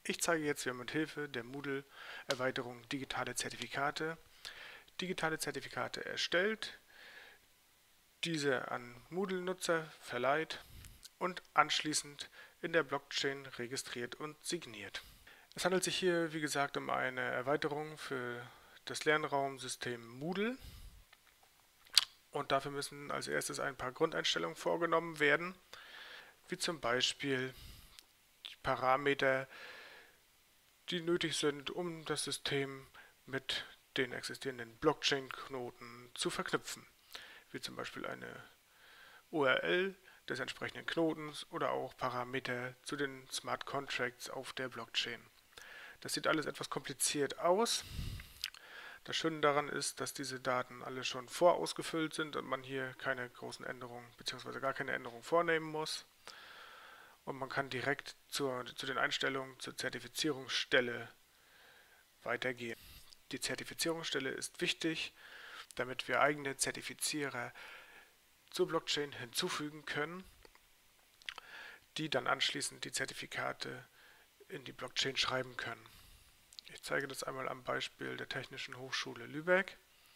Ich zeige jetzt, wie man mit Hilfe der Moodle-Erweiterung digitale Zertifikate erstellt, diese an Moodle-Nutzer verleiht und anschließend in der Blockchain registriert und signiert. Es handelt sich hier, wie gesagt, um eine Erweiterung für das Lernraumsystem Moodle und dafür müssen als erstes ein paar Grundeinstellungen vorgenommen werden, wie zum Beispiel die Parameter, die nötig sind, um das System mit den existierenden Blockchain-Knoten zu verknüpfen, wie zum Beispiel eine URL des entsprechenden Knotens oder auch Parameter zu den Smart Contracts auf der Blockchain. Das sieht alles etwas kompliziert aus. Das Schöne daran ist, dass diese Daten alle schon vorausgefüllt sind und man hier keine großen Änderungen bzw. gar keine Änderungen vornehmen muss. Und man kann direkt zu den Einstellungen zur Zertifizierungsstelle weitergehen. Die Zertifizierungsstelle ist wichtig, damit wir eigene Zertifizierer zur Blockchain hinzufügen können, die dann anschließend die Zertifikate in die Blockchain schreiben können. Ich zeige das einmal am Beispiel der Technischen Hochschule Lübeck.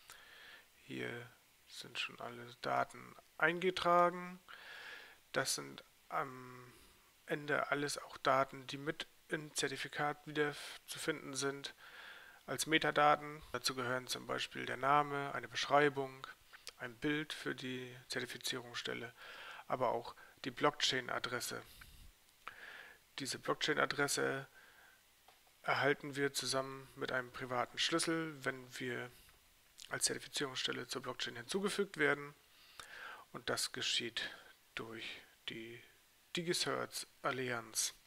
Hier sind schon alle Daten eingetragen. Das sind am Ende alles auch Daten, die mit im Zertifikat wieder zu finden sind als Metadaten. Dazu gehören zum Beispiel der Name, eine Beschreibung, ein Bild für die Zertifizierungsstelle, aber auch die Blockchain-Adresse. Diese Blockchain-Adresse erhalten wir zusammen mit einem privaten Schlüssel, wenn wir als Zertifizierungsstelle zur Blockchain hinzugefügt werden. Und das geschieht durch die DigiCerts-Allianz.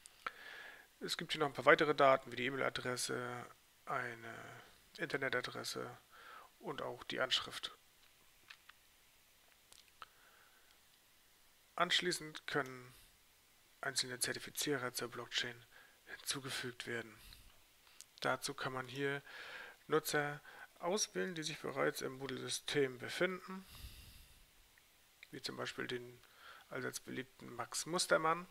Es gibt hier noch ein paar weitere Daten wie die E-Mail-Adresse, eine Internetadresse und auch die Anschrift. Anschließend können einzelne Zertifizierer zur Blockchain hinzugefügt werden. Dazu kann man hier Nutzer auswählen, die sich bereits im Moodle-System befinden, wie zum Beispiel den allseits beliebten Max Mustermann.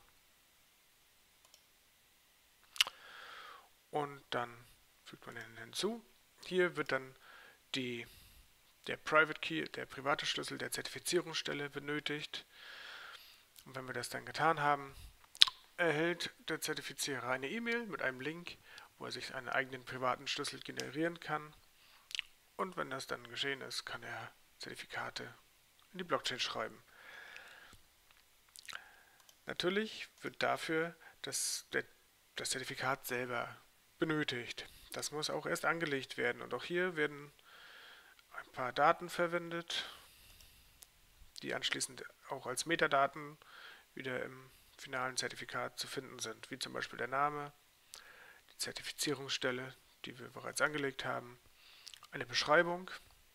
Und dann fügt man ihn hinzu. Hier wird dann der Private Key, der private Schlüssel der Zertifizierungsstelle benötigt. Und wenn wir das dann getan haben, erhält der Zertifizierer eine E-Mail mit einem Link, wo er sich einen eigenen privaten Schlüssel generieren kann. Und wenn das dann geschehen ist, kann er Zertifikate in die Blockchain schreiben. Natürlich wird dafür das Zertifikat selber benötigt. Das muss auch erst angelegt werden und auch hier werden ein paar Daten verwendet, die anschließend auch als Metadaten wieder im finalen Zertifikat zu finden sind, wie zum Beispiel der Name, die Zertifizierungsstelle, die wir bereits angelegt haben, eine Beschreibung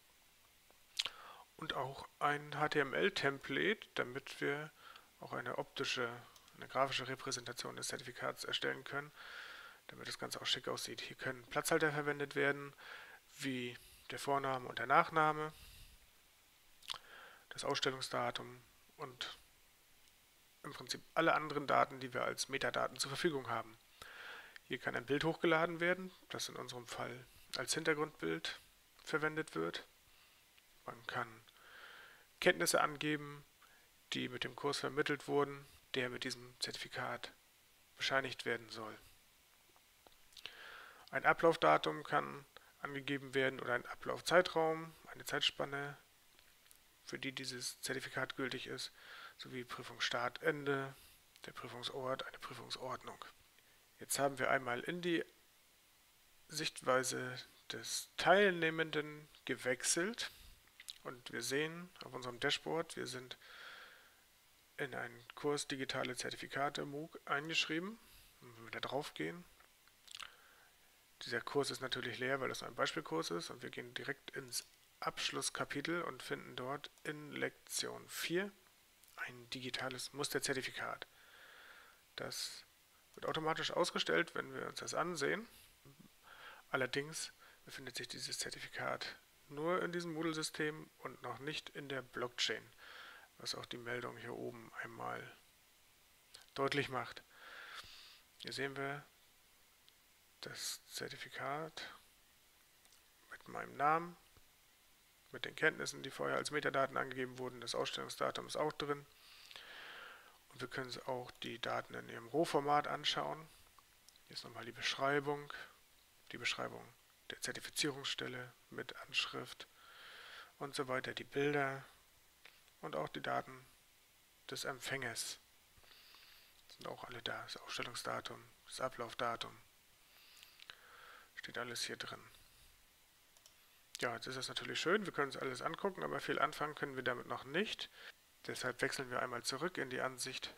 und auch ein HTML-Template, damit wir auch eine grafische Repräsentation des Zertifikats erstellen können, damit das Ganze auch schick aussieht. Hier können Platzhalter verwendet werden, wie der Vorname und der Nachname, das Ausstellungsdatum und im Prinzip alle anderen Daten, die wir als Metadaten zur Verfügung haben. Hier kann ein Bild hochgeladen werden, das in unserem Fall als Hintergrundbild verwendet wird. Man kann Kenntnisse angeben, die mit dem Kurs vermittelt wurden, der mit diesem Zertifikat bescheinigt werden soll. Ein Ablaufdatum kann angegeben werden oder ein Ablaufzeitraum, eine Zeitspanne, für die dieses Zertifikat gültig ist, sowie Prüfungsstartende, der Prüfungsort, eine Prüfungsordnung. Jetzt haben wir einmal in die Sichtweise des Teilnehmenden gewechselt und wir sehen auf unserem Dashboard, wir sind in einen Kurs Digitale Zertifikate MOOC eingeschrieben. Und wenn wir da drauf gehen, dieser Kurs ist natürlich leer, weil das nur ein Beispielkurs ist und wir gehen direkt ins Abschlusskapitel und finden dort in Lektion 4 ein digitales Musterzertifikat. Das wird automatisch ausgestellt, wenn wir uns das ansehen. Allerdings befindet sich dieses Zertifikat nur in diesem Moodle-System und noch nicht in der Blockchain, was auch die Meldung hier oben einmal deutlich macht. Hier sehen wir, das Zertifikat mit meinem Namen, mit den Kenntnissen, die vorher als Metadaten angegeben wurden. Das Ausstellungsdatum ist auch drin. Und wir können uns auch die Daten in ihrem Rohformat anschauen. Hier ist nochmal die Beschreibung der Zertifizierungsstelle mit Anschrift und so weiter, die Bilder und auch die Daten des Empfängers. Sind auch alle da. Das Ausstellungsdatum, das Ablaufdatum. Steht alles hier drin. Ja, jetzt ist das natürlich schön, wir können uns alles angucken, aber viel anfangen können wir damit noch nicht. Deshalb wechseln wir einmal zurück in die Ansicht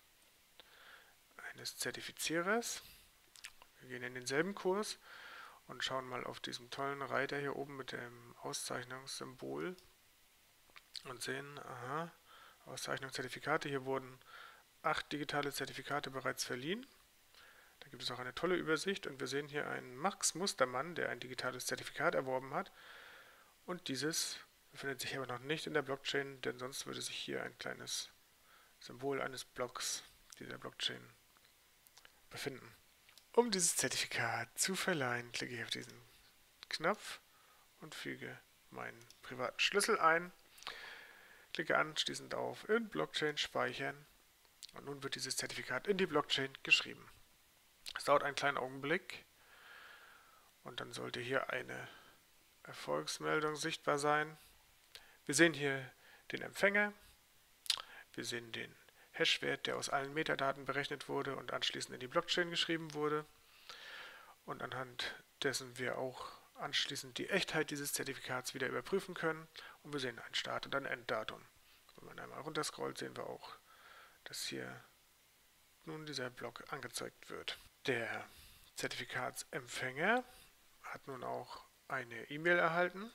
eines Zertifizierers. Wir gehen in denselben Kurs und schauen mal auf diesen tollen Reiter hier oben mit dem Auszeichnungssymbol und sehen, aha, Auszeichnung Zertifikate. Hier wurden 8 digitale Zertifikate bereits verliehen. Da gibt es auch eine tolle Übersicht und wir sehen hier einen Max Mustermann, der ein digitales Zertifikat erworben hat. Und dieses befindet sich aber noch nicht in der Blockchain, denn sonst würde sich hier ein kleines Symbol eines Blocks dieser Blockchain befinden. Um dieses Zertifikat zu verleihen, klicke ich auf diesen Knopf und füge meinen privaten Schlüssel ein, klicke anschließend auf in Blockchain speichern und nun wird dieses Zertifikat in die Blockchain geschrieben. Es dauert einen kleinen Augenblick und dann sollte hier eine Erfolgsmeldung sichtbar sein. Wir sehen hier den Empfänger, wir sehen den Hashwert, der aus allen Metadaten berechnet wurde und anschließend in die Blockchain geschrieben wurde und anhand dessen wir auch anschließend die Echtheit dieses Zertifikats wieder überprüfen können und wir sehen ein Start- und ein Enddatum. Wenn man einmal runterscrollt, sehen wir auch, dass hier nun dieser Block angezeigt wird. Der Zertifikatsempfänger hat nun auch eine E-Mail erhalten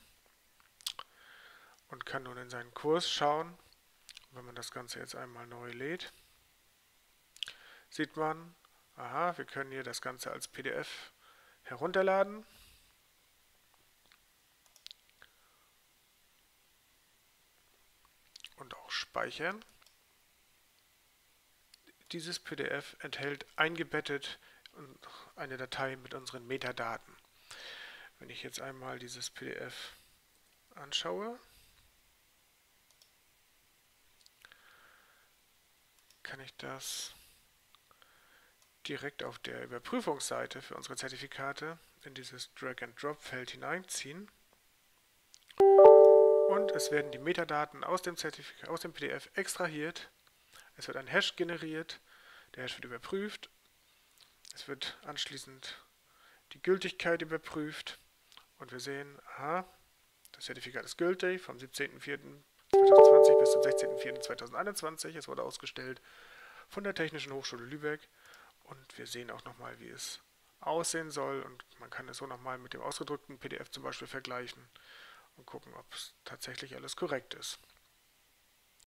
und kann nun in seinen Kurs schauen. Wenn man das Ganze jetzt einmal neu lädt, sieht man, aha, wir können hier das Ganze als PDF herunterladen. Und auch speichern. Dieses PDF enthält eingebettet eine Datei mit unseren Metadaten. Wenn ich jetzt einmal dieses PDF anschaue, kann ich das direkt auf der Überprüfungsseite für unsere Zertifikate in dieses Drag-and-Drop-Feld hineinziehen. Und es werden die Metadaten aus dem PDF extrahiert. Es wird ein Hash generiert. Der Hash wird überprüft. Es wird anschließend die Gültigkeit überprüft. Und wir sehen, aha, das Zertifikat ist gültig vom 17.04.2020 bis zum 16.04.2021. Es wurde ausgestellt von der Technischen Hochschule Lübeck. Und wir sehen auch nochmal, wie es aussehen soll. Und man kann es so nochmal mit dem ausgedruckten PDF zum Beispiel vergleichen und gucken, ob es tatsächlich alles korrekt ist.